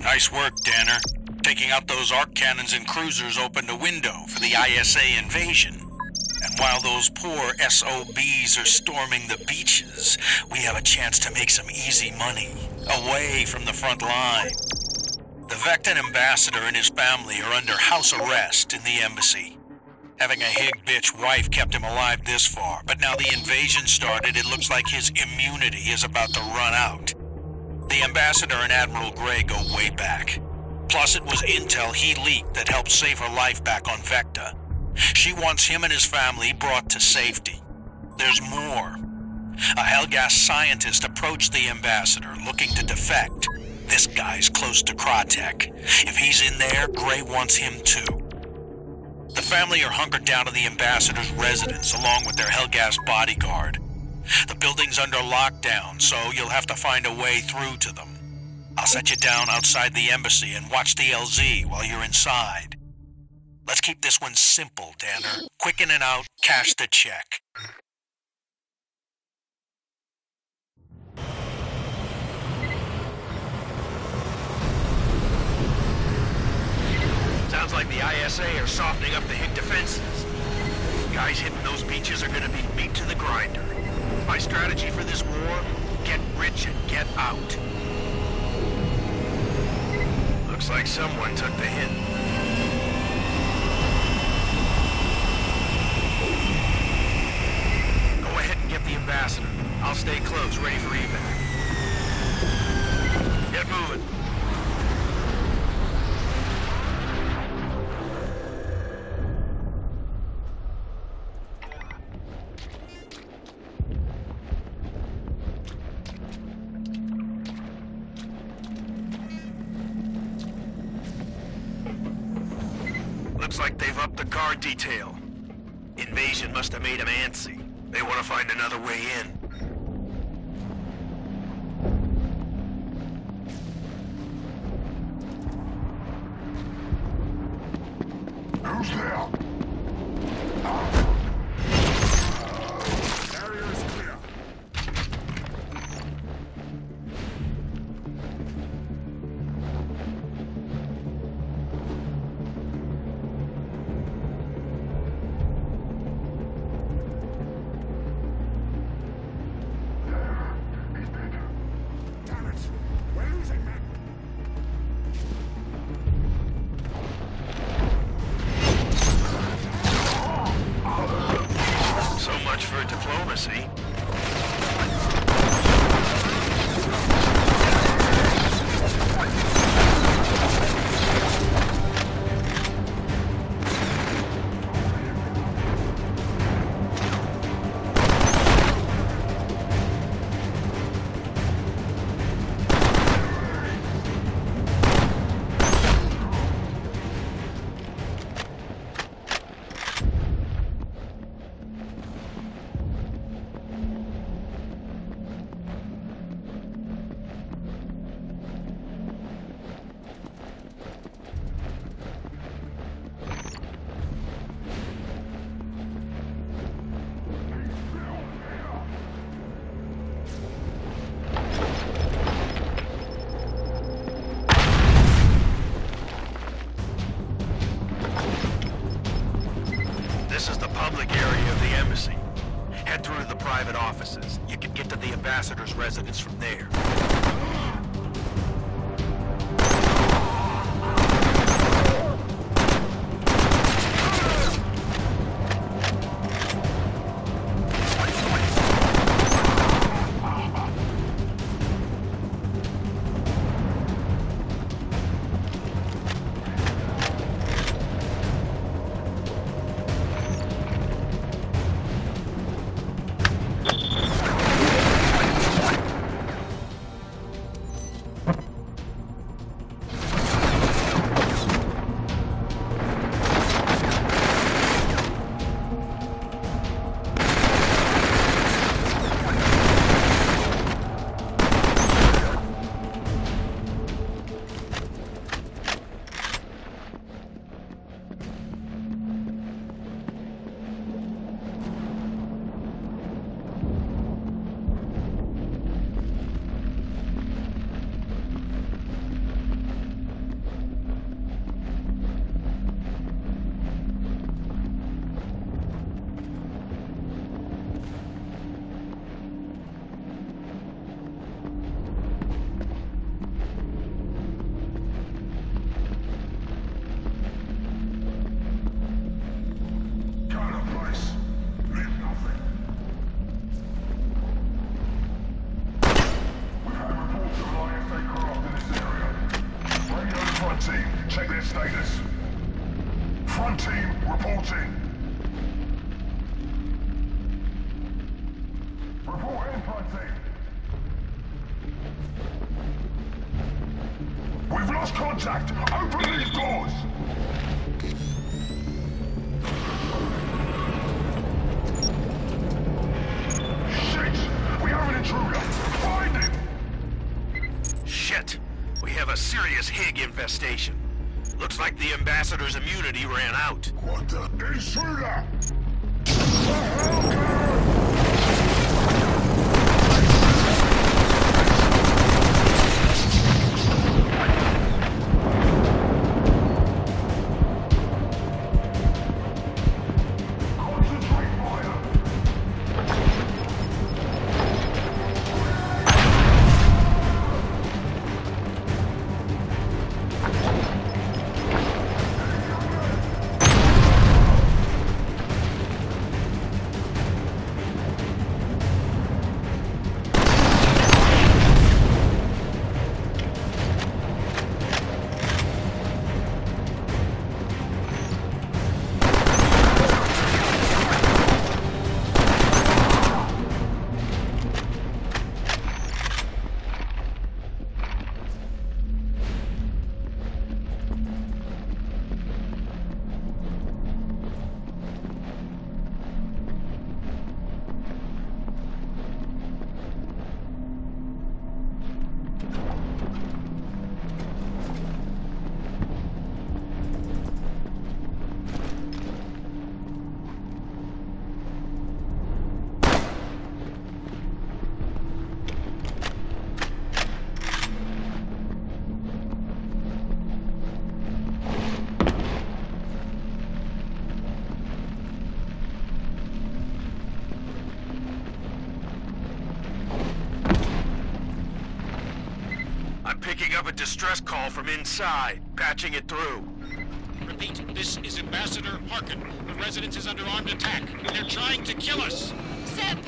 Nice work, Danner. Taking out those arc cannons and cruisers opened a window for the ISA invasion. And while those poor SOBs are storming the beaches, we have a chance to make some easy money, away from the front line. The Vectan ambassador and his family are under house arrest in the embassy. Having a hig bitch wife kept him alive this far, but now the invasion started, it looks like his immunity is about to run out. The ambassador and Admiral Gray go way back. Plus, it was intel he leaked that helped save her life back on Vecta. She wants him and his family brought to safety. There's more. A Helghast scientist approached the ambassador looking to defect. This guy's close to Kratek. If he's in there, Gray wants him too. The family are hunkered down to the ambassador's residence along with their Helghast bodyguard. The building's under lockdown, so you'll have to find a way through to them. I'll set you down outside the embassy and watch the LZ while you're inside. Let's keep this one simple, Danner. Quick in and out, cash the check. Sounds like the ISA are softening up the Hig defenses. Guys hitting those beaches are gonna be meat to the grinder. My strategy for this war, get rich and get out. Looks like someone took the hint. Go ahead and get the ambassador. I'll stay close, ready for evac. Get moving. Looks like they've upped the guard detail. Invasion must have made them antsy. They want to find another way in. Who's there? Area is clear. Damn it! We're losing men. So much for diplomacy. This is the public area of the embassy. Head through to the private offices. You can get to the ambassador's residence from there. Front team, check their status. Front team, reporting. Report in, front team. We've lost contact! Open these doors! Shit! We have an intruder! Find him! Shit! We have a serious Hig infestation. Looks like the Ambassador's immunity ran out. What the? Intruder! The hell, girl? Picking up a distress call from inside, patching it through. Repeat, this is Ambassador Harkin. The residence is under armed attack. They're trying to kill us. Zip!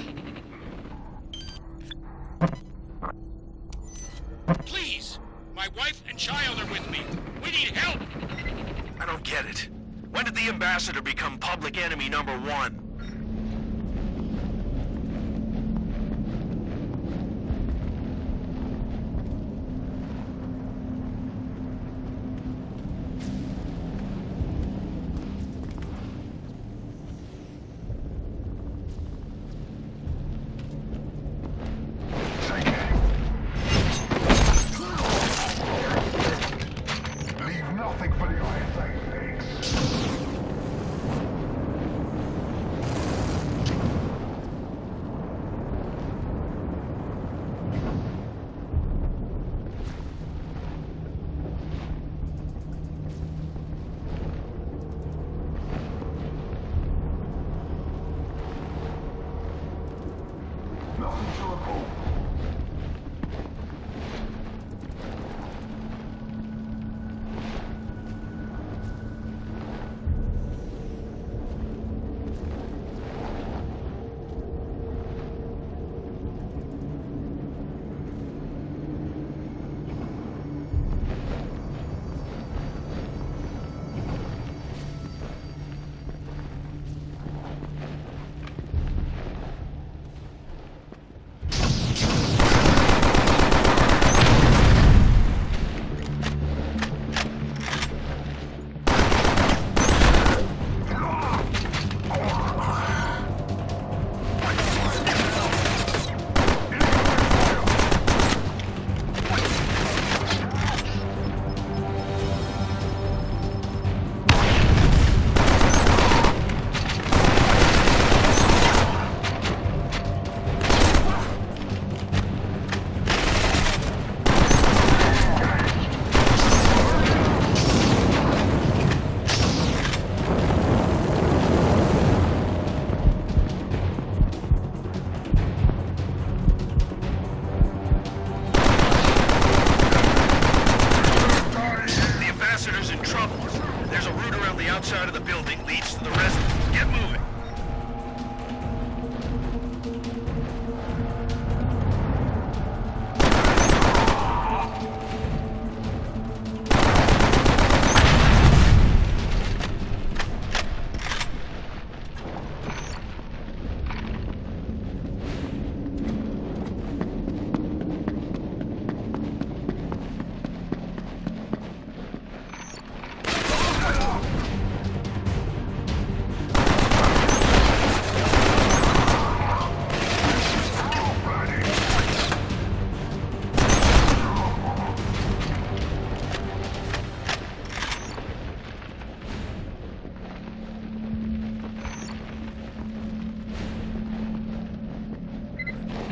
Please! My wife and child are with me. We need help! I don't get it. When did the Ambassador become public enemy #1? Leave nothing for the ISA, pigs.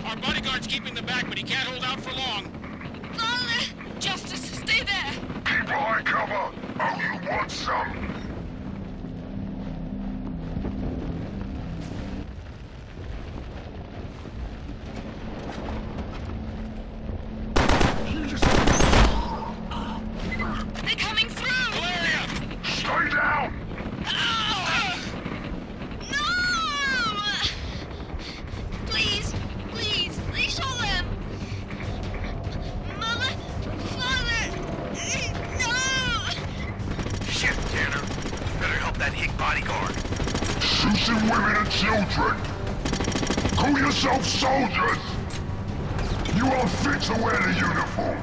Our bodyguard's keeping them back, but he can't hold out for long. Father! Justice, stay there! Keep high cover! Oh, you want some? They're coming through! Valeria! Stay down! No! Please, please, they shot them! Mother, Father, no! Shit, Tanner. Better help that hick bodyguard. Shooting women and children! Call yourselves soldiers! You aren't fit to wear the uniform!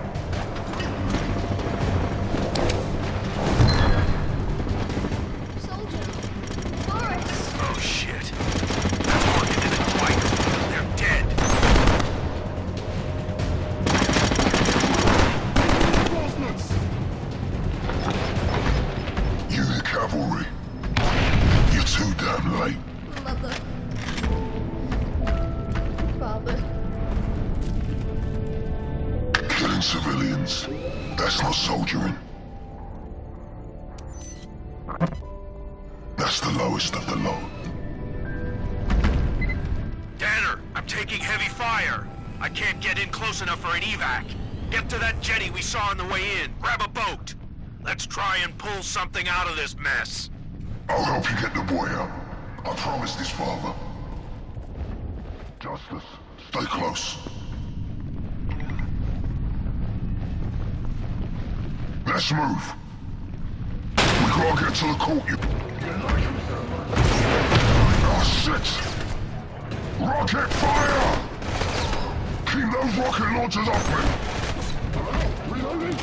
Soldier, Boris! Oh, shit. That Harkin and his wife. They're dead. You the cavalry. You're too damn late. Mother. Father. Killing civilians. That's not soldiering. That's the lowest of the low. Tanner, I'm taking heavy fire. I can't get in close enough for an evac. Get to that jetty we saw on the way in. Grab a boat. Let's try and pull something out of this mess. I'll help you get the boy out. I promised his father. Justice, stay close. Let's move. We gotta get to the court. Oh, shit! Rocket fire! Keep those rocket launchers off me! Reloading!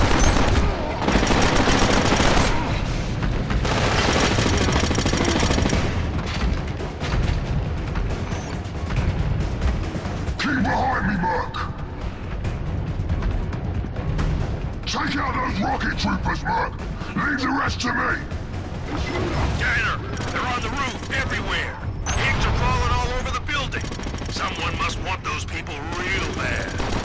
Keep behind me, Merc! Take out those rocket troopers, Merc! Leave the rest to me! Tanner, they're on the roof everywhere. Pigs are crawling all over the building. Someone must want those people real bad.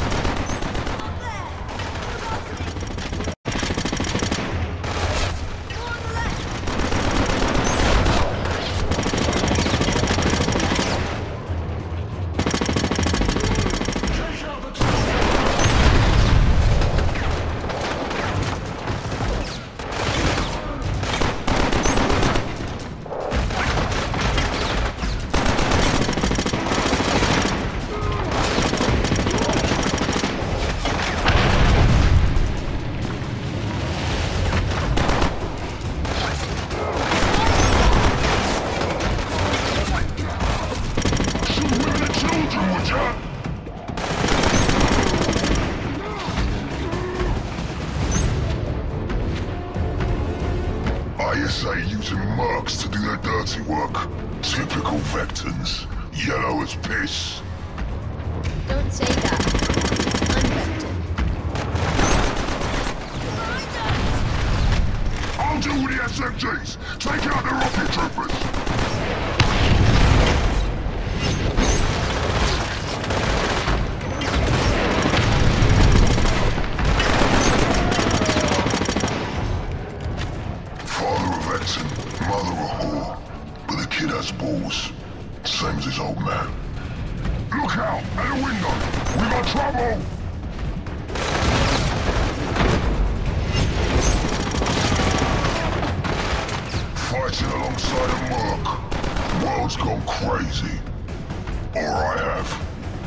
ISA using mercs to do their dirty work. Typical Vectans. Yellow as piss. Don't say that. I'm Vector. I'll deal with the SMGs. Take out the rocket troopers. Mother a whore, but the kid has balls. Same as his old man. Look out! At the window! We got trouble! Fighting alongside a merc. World's gone crazy. Or I have.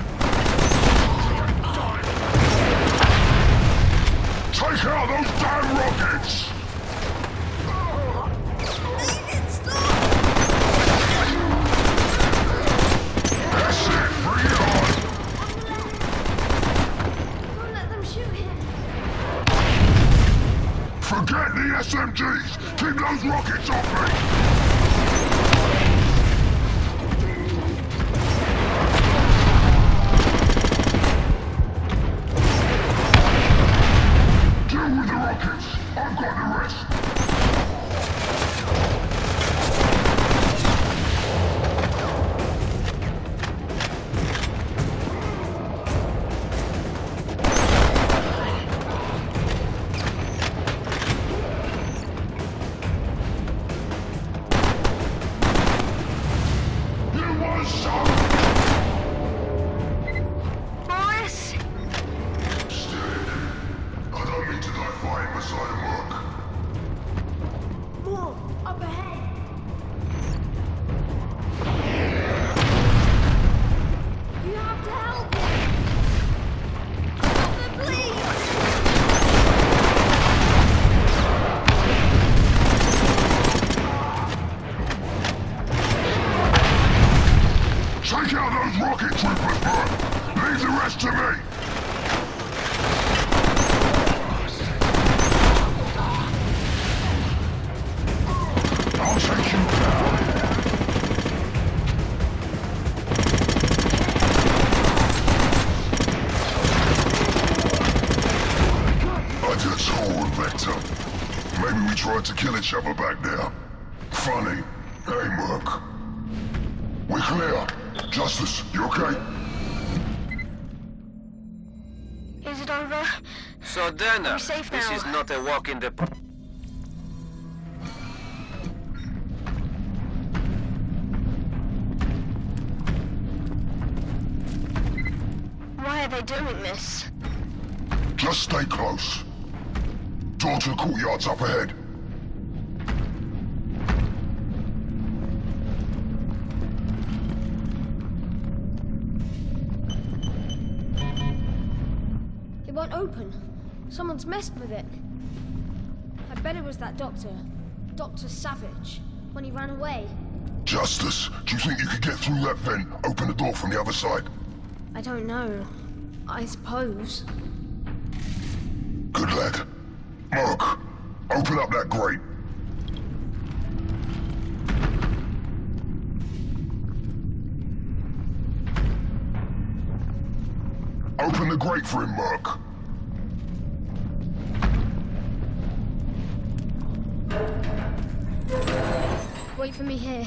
Take out those damn rockets! That's it! Bring it on! Don't let them shoot him. Forget the SMGs! Keep those rockets off me! Deal with the rockets! I've got the rest! to me! I'll take you down. I just saw Vector. Maybe we tried to kill each other back there. Funny. Hey, Merc. We're clear. Justice, you okay? Is it over? So, Dana, We're safe this now. is not a walk in the... Why are they doing this? Just stay close. Door to the courtyard's up ahead. It won't open. Someone's messed with it. I bet it was that doctor. Dr. Savage. When he ran away. Justice, do you think you could get through that vent, open the door from the other side? I don't know. I suppose. Good lad. Merc, open up that grate. Open the grate for him, Merc. Wait for me here.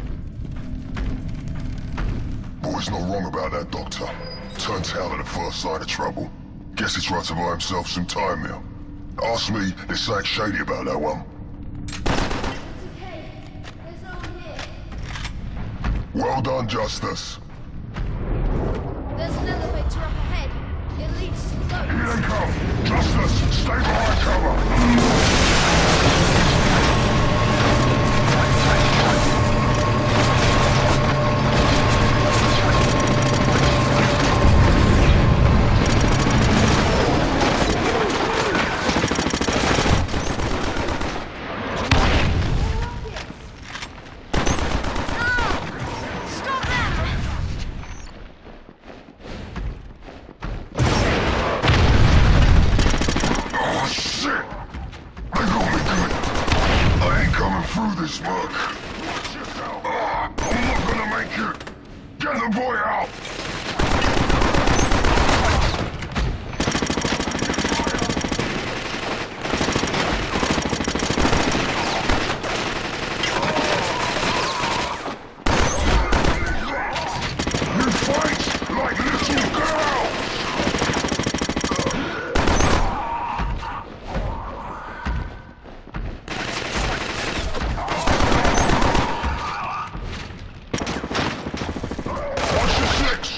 Boy's not wrong about that, Doctor. Turned tail at the first sign of trouble. Guess he's tried to buy himself some time now. Ask me, there's something shady about that one. It's okay. There's no one here. Well done, Justice. There's an elevator up ahead. It leads to the boat. Here they come. Justice, stay behind cover. Stop them! Oh, shit! They got me good. I ain't coming through this, Merc. Watch yourself. I'm not gonna make it. Get the boy out. You fight like little girls. Watch the six.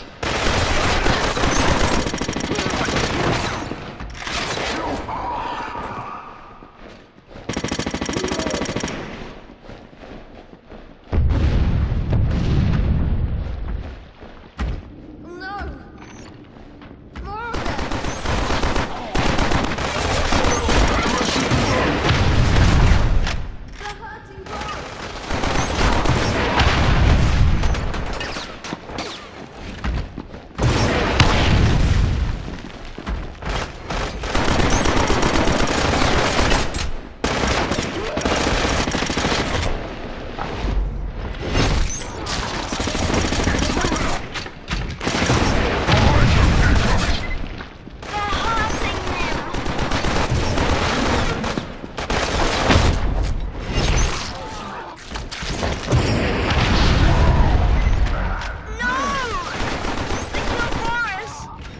No! More of them! They're hurting boys! They're hurting them! No! They killed Boris!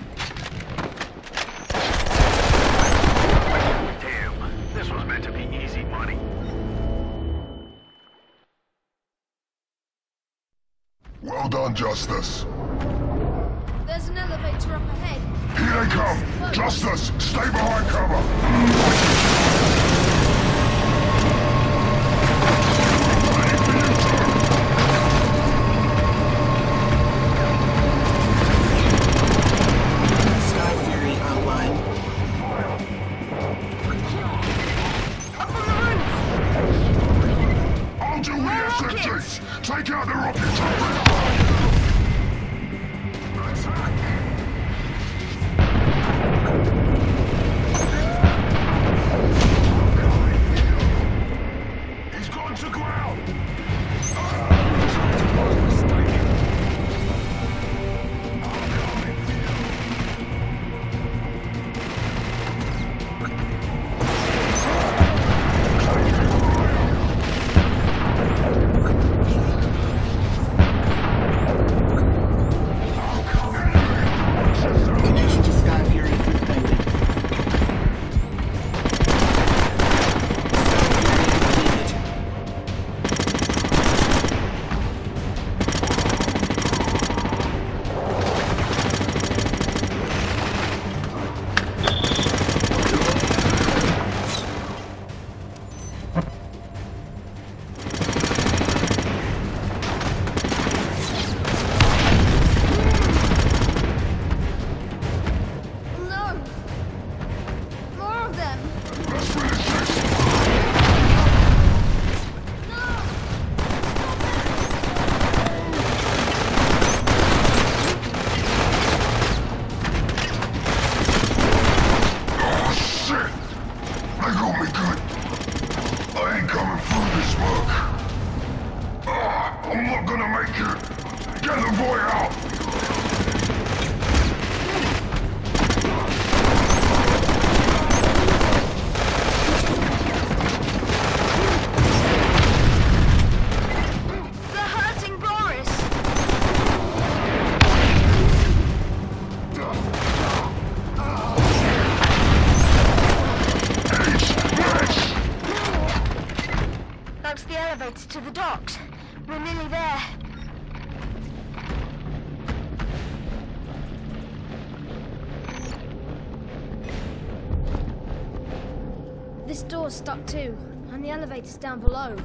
Damn, this was meant to be easy money. Well done, Justice. There's an elevator up ahead. Here they come. Justice, stay behind cover. Sky Fury online. Up on the roof! I'll do the SMGs. Take out the rockets. elevator to the docks. We're nearly there. This door's stuck too, and the elevator's down below.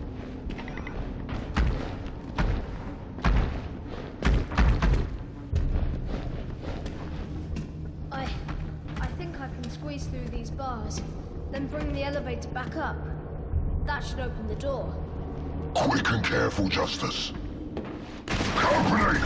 I think I can squeeze through these bars, then bring the elevator back up. That should open the door. Quick and careful, Justice. Company!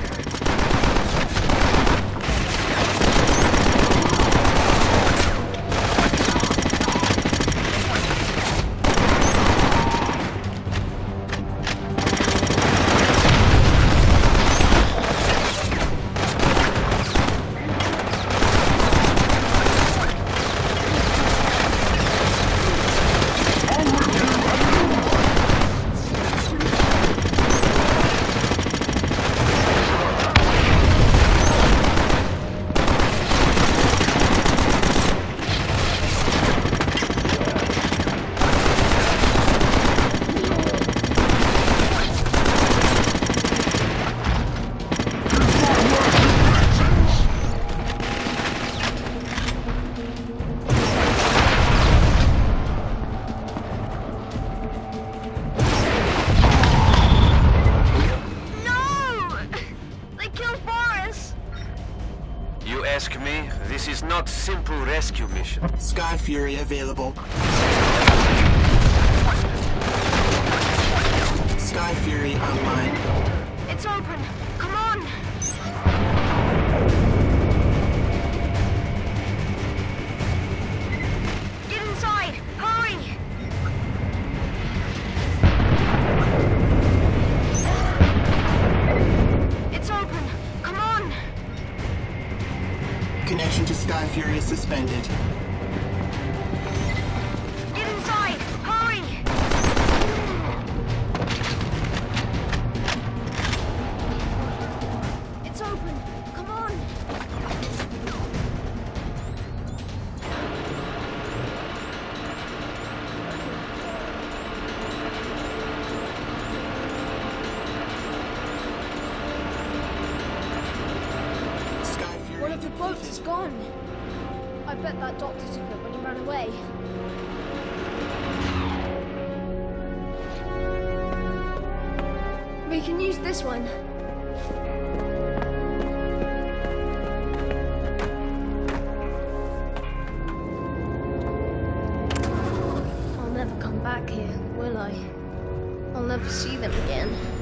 Ask me, this is not simple rescue mission. Sky Fury available. Sky Fury online. It's open. Come on. Get inside. Hurry. It's open. Come on. Connection to Sky Fury is suspended. Get inside. Hurry. It's open. Come on. Sky Fury. One of the boats is gone. I bet that doctor took it when he ran away. We can use this one. I'll never come back here, will I? I'll never see them again.